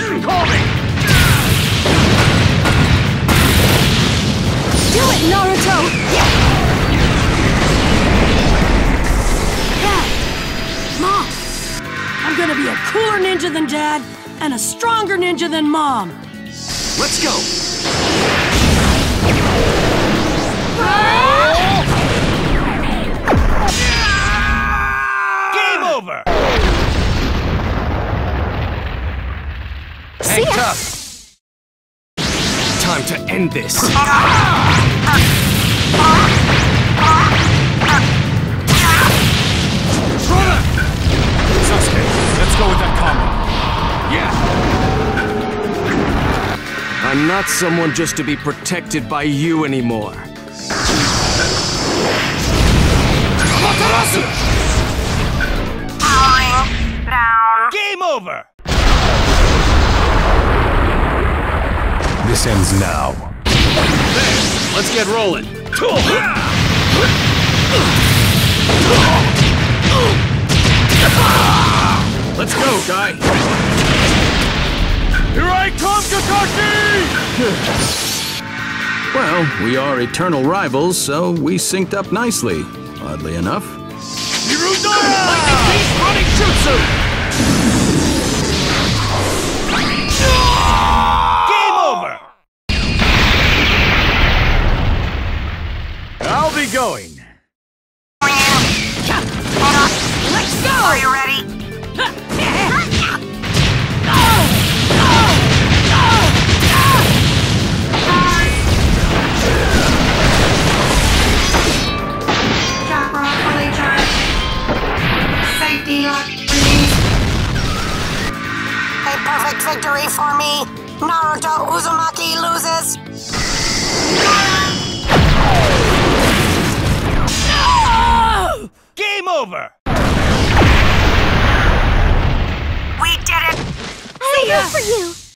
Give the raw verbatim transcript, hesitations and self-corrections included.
Call me! Do it, Naruto! Yeah! Mom! I'm gonna be a cooler ninja than Dad, and a stronger ninja than Mom! Let's go! Game over! Hang tough! Time to end this! Sasuke, let's go with that combo. Yeah. I'm not someone just to be protected by you anymore. Amaterasu! Falling down. Game over! This ends now. There, let's get rolling. Let's go, guy. Here I come, Kakashi! Well, we are eternal rivals, so we synced up nicely, oddly enough. Hirudora! Lightning Beast running jutsu! Game over! I'll be going. Let's go! Are you ready? Chakra fully charged. Safety lock released. A perfect victory for me. Naruto Uzumaki loses. No! Game over! We did it! See ya! For you!